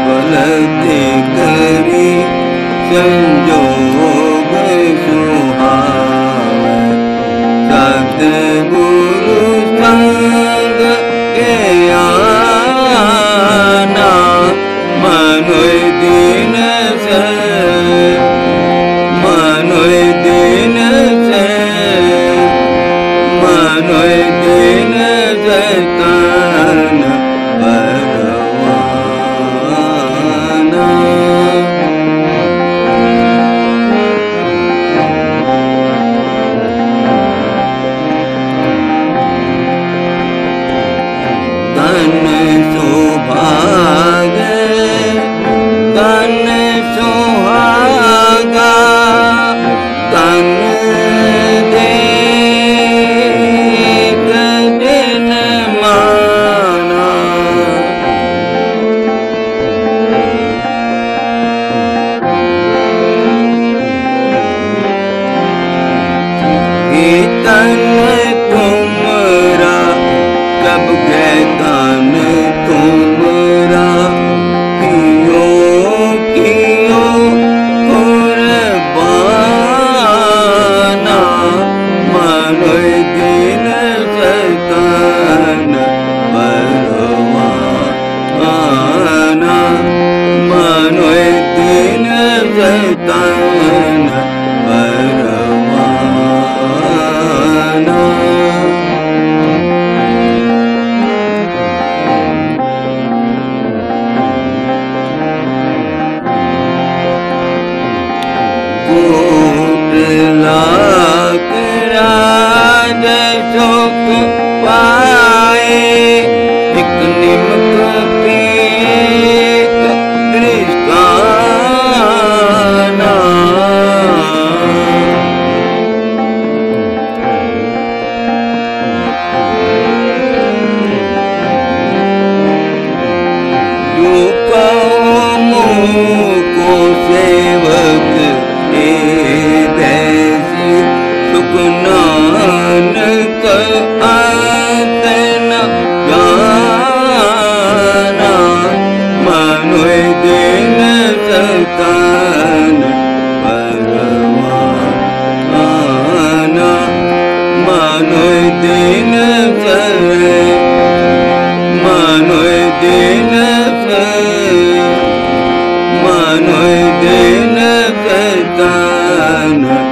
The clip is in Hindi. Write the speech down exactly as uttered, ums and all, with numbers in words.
गलती करी संजोग सुहावे, सतगुरु संग के आना मनोय दीन से, मनोय दीन से, मनोय दीन से तन परवाना। धन सौभाग्य धन सुहागा, धन देख दिन माना, तन तुमरा कब गए तन तुमरा, कियो कियो कुर्बाना, मनोय दीन से तन परवाना, मनोय दीन से तन परवाना। कोट लाख राज सुख पाए, एक निमक पीक दृष्टाना, जो कौमों को सेवक सुख नानक अंत न जाना, मनोय दीन से तन परवाना, मनोय दीन से, मनोय दीन से, मनोय दीन से तन